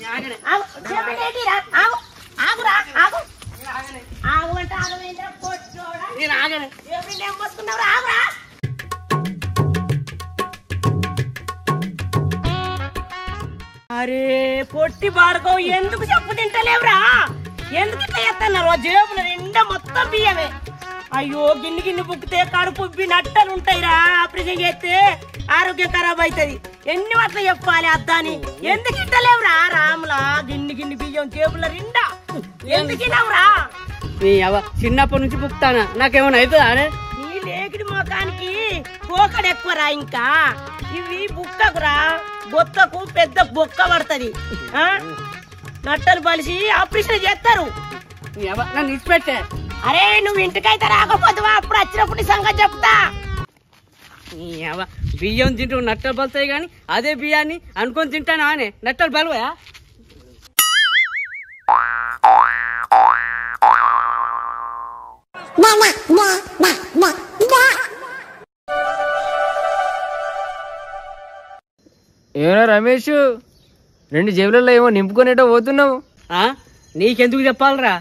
అరే పొట్టి బాడుకో ఎందుకు చెప్పు తింటలేవురా? ఎందుకు ఇట్లా చేస్తున్నారు? జేబులు నిండా మొత్తం బియ్యమే. అయ్యో గిన్ని గిన్ని బుక్కితే కడుపు నట్టలు ఉంటాయిరా. ఆపరేషన్ చేస్తే ఆరోగ్యం ఖరాబ్ అవుతుంది. ఎన్ని మాటలు చెప్పాలి అద్దాని? ఎందుకు ఇట్టలేవురా రాములా? గిన్ని గిన్ని బియ్యం జేబుల నిండా ఎందుకు ఇవ్వరా? చిన్నప్పటి నుంచి బుక్తానా, నాకేమైనా అవుతుందా? నీ లేకిడి మొఖానికి పోకడు ఎక్కువరా. ఇంకా ఇవి బుక్కకురా, బొక్కకు పెద్ద బొక్క పడుతుంది. నట్టలు పలిసి ఆపరేషన్ చేస్తారు. నన్ను ఇచ్చిపెట్టే. అరే నువ్వు ఇంటికైతే రాకపోతావా? అప్పుడు వచ్చినప్పుడు సంగతి చెప్తా. బియ్యం తింటూ నట్టలు బలుతాయి గాని అదే బియ్యాన్ని అనుకొని తింటానా అనే నట్టలు బలువా? ఏమన్నా రమేష్, 2 జేబులలో ఏమో నింపుకొనేటో పోతున్నావు? నీకెందుకు చెప్పాలరా?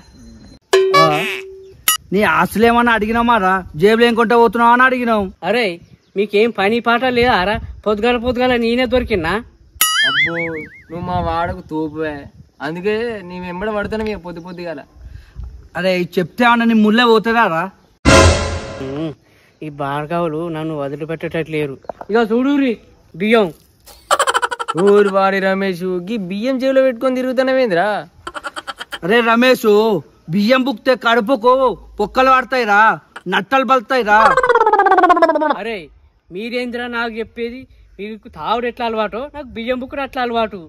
నీ ఆస్తులేమన్నా అడిగినామారా? జేబులు ఏం కొంటా పోతున్నావు అని అడిగినావు. అరే మీకేం పని పాట లేదా రా? పొద్దుగాల నేనే దొరికినా? అబ్బో నువ్వు మా వాడకు తోపువే, అందుకే నీ వెంబడ పడతాను మీ పొద్దుగాల. అరే చెప్తే అన్న నీ ముళ్ళే పోతుందా రా? ఈ బార్గావులు నన్ను వదిలిపెట్టేటట్లేరు. ఇక చూడురి బియ్యం. ఊరు వారి రమేష్, గీ బియ్యం జేబులో పెట్టుకొని తిరుగుతానవేంద్రా? అరే రమేష్, బియ్యం బుక్తే కడుపుకు పొక్కలు పడతాయిరా, నట్టలు బలుతాయిరా. అరే మీరేంద్రా నాకు చెప్పేది? మీకు తావుడు ఎట్లా అలవాటు, నాకు బియ్యం బుక్కుడు అట్లా అలవాటు.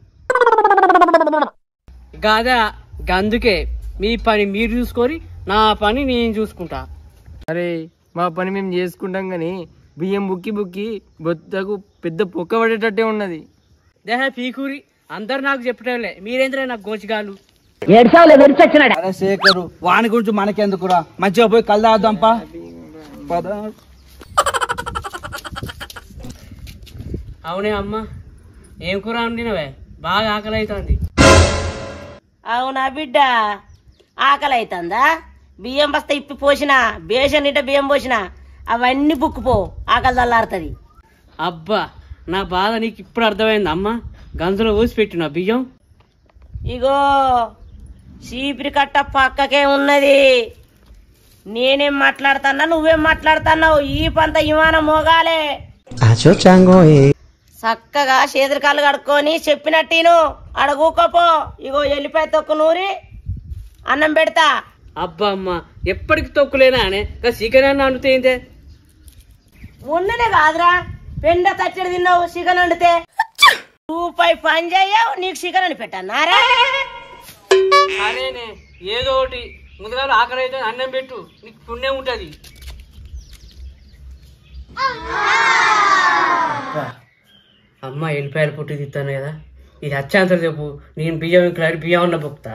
గాదా అందుకే మీ పని మీరు చూసుకొని నా పని నేను చూసుకుంటా. అరే మా పని మేము చేసుకుంటాం గాని బియ్యం బుక్కి బొత్తకు పెద్ద పొక్క పడేటట్టే ఉన్నది. దేహ పీకూరి అందరు నాకు చెప్పటంలే, మీరేంద్రా నాకు గోచిగాలు. అరే శేఖరు, వాని గురించి మనకెందుకురా? మంచిగా పోయి కళ్ళు తాగుదాంపా. అవునే అమ్మ, ఏం కూర వండినవే? బాగా ఆకలి అవుతుంది. అవునా బిడ్డ, ఆకలి అవుతుందా? బియ్యం బస్తా ఇప్పి పోసిన, బేషన్ ఇట బియ్యం పోసిన, అవన్నీ బుక్కుపో, ఆకలి చల్లారుతుంది. అబ్బా నా బాధ నీకు ఇప్పుడు అర్థమైంది అమ్మ. గంజలో ఊసి పెట్టిన బియ్యం ఇగో చీపిరి కట్ట పక్కకే ఉన్నది. నేనేం మాట్లాడుతున్నా, నువ్వేం మాట్లాడుతున్నావు? ఈ పంత విమానం మోగాలే. చక్కగా చేతురికాళ్ళు కడుక్కొని చెప్పినట్టు అడగూకపో. ఇగో ఎల్లిపాయ తొక్కు నూరి అన్నం పెడతా. అబ్బా అమ్మ, ఎప్పటికి తొక్కులేనా అనే చికెన్ వండుతే? ఉన్ననే కాదురా, పెండ తచ్చడి తిన్నావు చికెన్ వండితే. రూపాయి పని చేయవు, నీకు చికెన్ అని పెట్టన్నారా? అరేనే ఏదో ఒకటి ముందుగా ఆకలి అయితే అన్నం పెట్టు, నీకు పుణ్యం ఉంటది. అమ్మ ఎల్లిపాయలు పుట్టి తిత్తాను కదా, ఇది అచ్చాంతరం చెప్పు. నేను బియ్యం ఇక్కడ బియ్యం ఉన్న బొక్తా.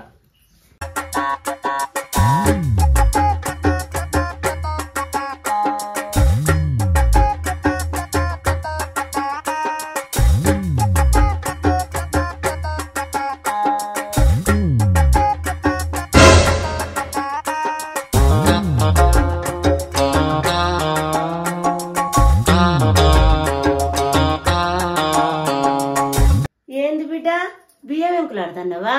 బియ్యం ఎంకులాడుతున్నావా?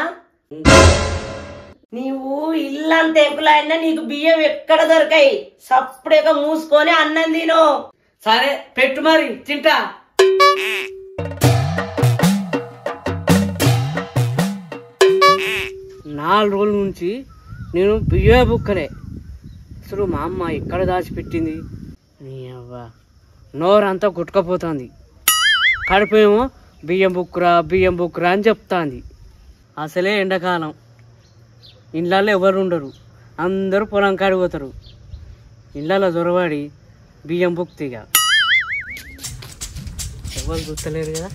నీవు ఇల్లంత ఎంకులాడినా నీకు బియ్యం ఎక్కడ దొరకాయి? సప్పుడేక మూసుకొని అన్నం తిను. సరే పెట్టు మరి తింటా. నాలుగు రోజుల నుంచి నేను బియ్యం బుక్కలే. అసలు మా అమ్మ ఎక్కడ దాచిపెట్టింది? నీ అవ్వ నోరంతా గుట్టుకపోతుంది. కడుపేమో బియ్యం బుక్కురా అని చెప్తాంది. అసలే ఎండాకాలం, ఇళ్ళల్లో ఎవరు ఉండరు, అందరూ పొలం కాడిపోతారు. ఇళ్ళలో దొరబడి బియ్యం బుక్తిగా ఎవరు గుర్తలేరు కదా.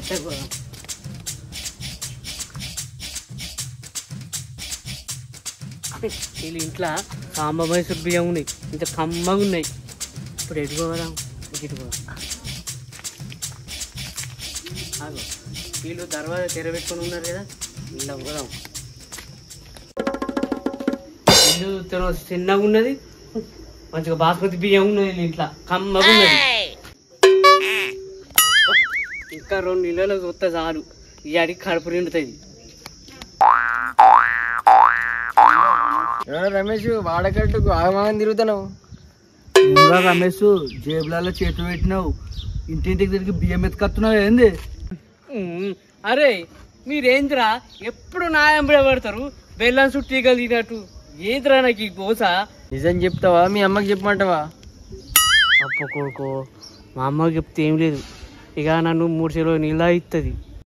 వీళ్ళ ఇంట్లో సాంబ మైసూర్ బియ్యం ఉన్నాయి, ఇంత కమ్మగా ఉన్నాయి. ఇప్పుడు ఎటుకోవడం ఇటుకోవడం. వీళ్ళు దర్వాజా తెరబెట్టుకొని ఉన్నారు కదా, ఇలా పోదాం. ఇల్లు చిన్నగా ఉన్నది, మంచిగా బాస్మతి బియ్యం ఉన్నది ఇంట్లో, కమ్మగా ఉన్నది. ఇంకా 2 నెలలు చూస్తే చాలు, ఈ అడిగి కడుపు నిండుతుంది. రమేష్ వాడకట్టుకు ఆగమాగం తిరుగుతున్నావు. రమేష్ జేబులలో చేతులు పెట్టినావు, ఇంటింటికి తిరిగి బియ్యం ఎత్తుకొస్తున్నావు ఏంది? అరే మీరేంద్రా ఎప్పుడు నాయంబడే పడతారు, బెల్లం చుట్టీగా తినట్టు. ఏంద్రా నాకు ఈ కోస? నిజం చెప్తావా మీ అమ్మకి చెప్పమంటావా? అప్ప కొడుకో, మా అమ్మకి చెప్తే ఏం లేదు, ఇక నన్ను 3 కిలో నీళ్ళ ఇస్తుంది.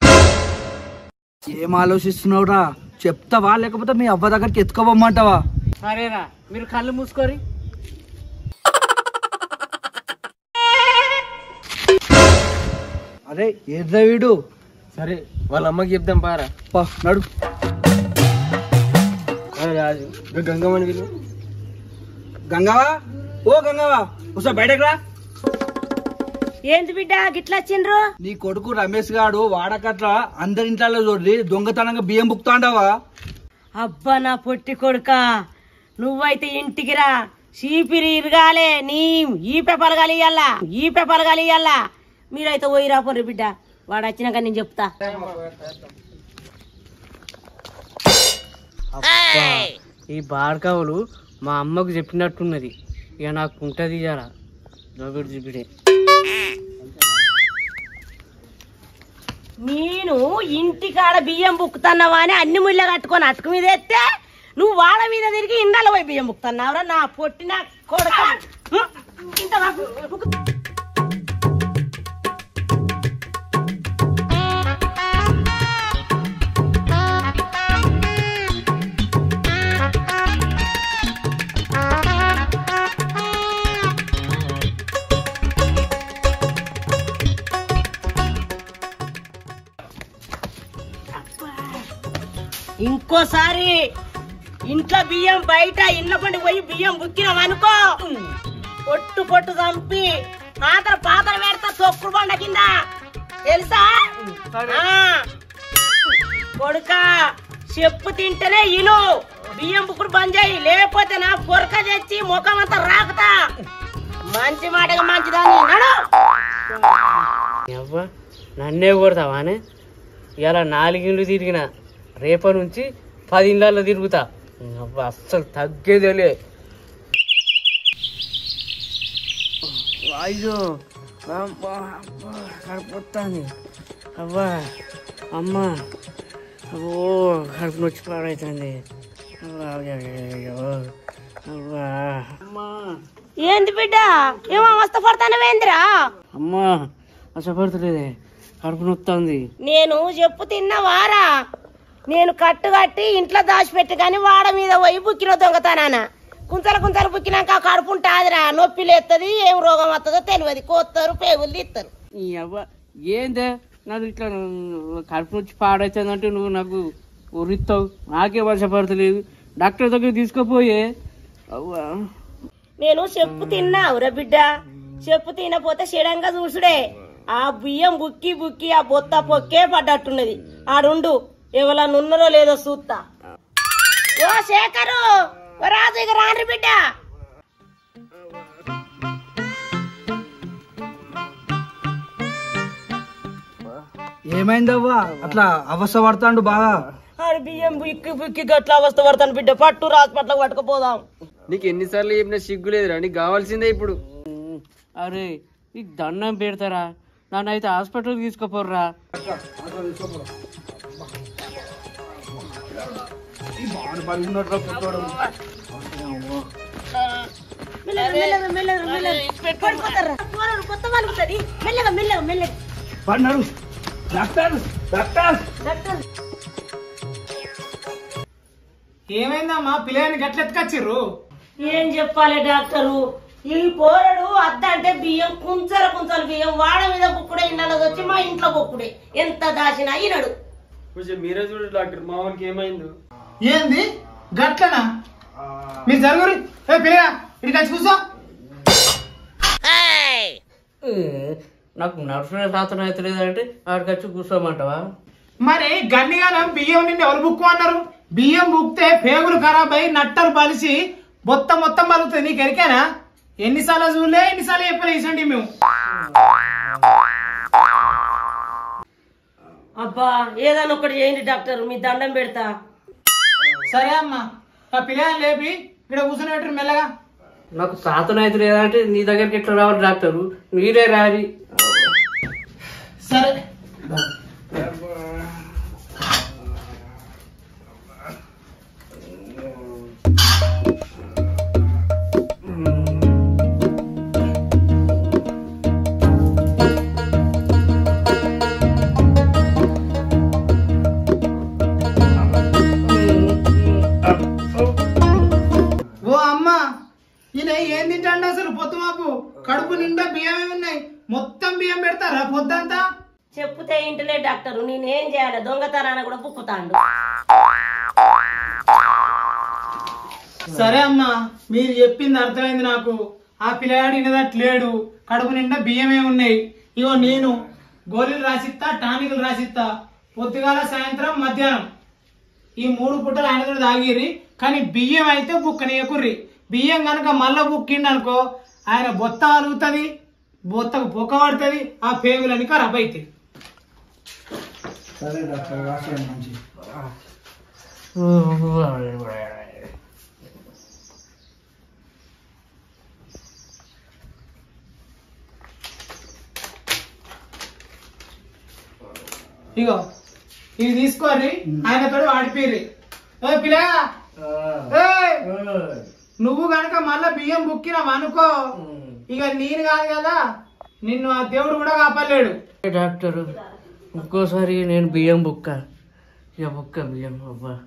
ఏం ఆలోచిస్తున్నావురా? చెప్తావా లేకపోతే మీ అవ్వ దగ్గరికి ఎత్తుకోబోమ్మంటావా? సరేరా, మీరు కళ్ళు మూసుకోరి. అరే ఏద్రా వీడు? సరే వాళ్ళ అమ్మకి చెప్దాం పారా. నడు. రాజు గంగమ్మని వీళ్ళు. గంగవా, ఓ గంగవా, ఒకసారి బయటకు రా. ఏంది బిడ్డ గిట్లా వచ్చిండ్రు? నీ కొడుకు రమేష్ గాడు వాడకట్ల అందరి ఇంట్లో చూడండి దొంగతనంగా బియ్యం బుక్తాండావా? అబ్బా నా పొట్టి కొడుక, నువ్వైతే ఇంటికి రా, చీపిరి ఇరగాలే, నీ ఈ పేపర్ కలియాలా. మీరైతే పోయి రాపోర్రి బిడ్డ, వాడు వచ్చినాక నేను చెప్తా. అబ్బా, ఈ బాడకావులు మా అమ్మకు చెప్పినట్టున్నది, ఇక నాకు ఉంటుంది ఇయ్యాల దోబిడి చూపిడే. నేను ఇంటికాడ బియ్యం బుక్కుతున్నావా అని అన్ని ముళ్ళ కట్టుకొని అటుకు మీద ఎత్తే నువ్వు వాళ్ళ మీద తిరిగి ఇండాల పోయి బియ్యం బుక్కుతున్నావురా నా పొట్టిన కొడుక. ఇంత ఇంకోసారి ఇంట్లో బియ్యం బయట ఇంట్లో పండి పోయి బియ్యం బుక్కినాం అనుకో, పొట్టు చంపి పాత్ర పెడతా తొక్కుడు బండ కింద, తెలుసా? కొడుక చెప్పు తింటేనే ఇను, బియ్యం బుక్కుడు బంద్ చేయి, లేకపోతే నా పొరక తెచ్చి ముఖం అంతా రాకుతా. మంచి మాటగా మంచిదాన్ని నడు. నన్నే కొడతావానే? ఇలా 4 ఇళ్ళు తిరిగిన, రేపటి నుంచి 10 ఇళ్ళల్లో తిరుగుతా. అస్సలు తగ్గేదేలే. అయ్యో కడుపుతాంది. అవ్వా అమ్మ, ఓ కడుపు నొచ్చి పాడైతుంది. అవ్వా అమ్మా. ఏంది బిడ్డ ఏమో అవస్థ పడతానవేందిరా? అమ్మా అసపడతలేదే, కడుపు నొత్తాంది. నేను చెప్పు తిన్నవారా? నేను కట్టి ఇంట్లో దాచిపెట్టి కానీ వాడ మీద పోయి బుక్కిన దొంగతానా. కుంతలు బుక్కినాక కడుపు ఉంటాదిరా, నొప్పి లేస్తుంది, ఏం రోగం వస్తుందో తెలియదు, కోస్తారు పేగులు తీస్తారు. ఈ అవ్వ ఏందే నాకు ఇట్లా కడుపు నుంచి పాడవుతుందంటే నువ్వు నాకు ఉరిస్తావు, నాకే వర్షపడతలేదు. డాక్టర్ దగ్గర తీసుకుపోయే. అవ్వా నేను చెప్పు తిన్నావురా బిడ్డ, చెప్పు తినపోతే చెడంగా చూసుడే. ఆ బియ్యం బుక్కి ఆ బొత్త పొక్కే పడ్డట్టున్నది. ఆడుండు, ఎవరన్నా ఉన్నారో లేదో చూస్తా. ఓ శేఖరు, ఓ రాజు, ఇక రాండ్రి బిడ్డ. ఏమైందవ్వా అట్లా అవస్థ పడతాండు బాగా? ఆడు బియ్యం బుక్కి గట్ల అవస్థ పడతాను బిడ్డ, పట్టు హాస్పిటల్కి పట్టుకుపోదాం. నీకు ఎన్నిసార్లు చెప్పినా సిగ్గు లేదురా, నీకు కావాల్సిందే ఇప్పుడు. అరే నీకు దండం పెడతారా, నన్ను అయితే హాస్పిటల్కి తీసుకుపోర్రా. ఏమైందమ్మా పిల్లని గట్లెత్తుకొచ్చిర్రు? ఏం చెప్పాలి డాక్టరు, ఈ పోరడు అద్ద అంటే బియ్యం కుంచలు బియ్యం వాడ మీద బుక్కుడే, ఇళ్ళలో వచ్చి మా ఇంట్లో బొక్కుడే, ఎంత దాచినా ఈనడు. కొంచెం మీరే చూడు డాక్టర్, మా వానికి ఏమైందో. ఏంది గట్లనా? మీరు జరుగురి. పిల్లగా ఇటు వచ్చి కూర్చో. నాకు నడుచుకునే శాతం అయితే లేదంటే ఆడికి వచ్చి కూర్చోమంటావా? మరి గన్నిగానం బియ్యం నిండి ఎవరు బుక్కు అన్నారు? బియ్యం బుక్తే పేగులు ఖరాబ్ అయి నట్టలు బలిసి మొత్తం బలుగుతుంది. నీకు ఎరికేనా? ఎన్నిసార్లు చూడలే, ఎన్నిసార్లు చెప్పలే ఇసండి మేము. అబ్బా ఏదైనా ఒకటి చేయండి డాక్టర్, మీ దండం పెడతా. సరే అమ్మా, ఆ పిల్లలు లేపి ఇక్కడ కూర్చొని పెట్టరు మెల్లగా. నాకు శాతం అయితే లేదంటే నీ దగ్గరికి ఎట్లా రావాలి డాక్టరు? మీరే రాలి. సరే ఏం తింటాండి అసలు? పొత్తు మాపు కడుపు నిండా బియ్యమే ఉన్నాయి, మొత్తం బియ్యం పెడతారా పొద్దంతా? చెప్తే ఇంటలే డాక్టర్, నేనేం చేయాలి? దొంగతనాన కూడా బుక్కుతాండు. సరే అమ్మా, మీరు చెప్పింది అర్థమైంది నాకు. ఆ పిల్లగాడు వినదట్లేడు, కడుపు నిండా బియ్యమే ఉన్నాయి. ఇగో నేను గోళీలు రాసిస్తా, టానికులు రాసిస్తా, పొద్దుగాల సాయంత్రం మధ్యాహ్నం ఈ 3 పూటలు ఆయన తాగిరి. కానీ బియ్యం అయితే బుక్కనేయకుర్రి. బియ్యం కనుక మళ్ళా బుక్కిండి అనుకో, ఆయన బొత్త అరుగుతుంది, బొత్తకు పొక్క పడుతుంది, ఆ పేగులని ఖరాబ్ అవుతాయి. సరే డాక్టర్, మంచి. ఇగో ఇవి తీసుకోర్రి, ఆయనతో ఆడిపోయి. పిల్లగా నువ్వు గనక మళ్ళా బియ్యం బుక్కినావు అనుకో, ఇక నేను కాదు కదా, నిన్ను ఆ దేవుడు కూడా కాపాడలేడు. డాక్టరు ఇంకోసారి నేను బియ్యం బుక్క, ఇక బుక్క బియ్యం అబ్బా.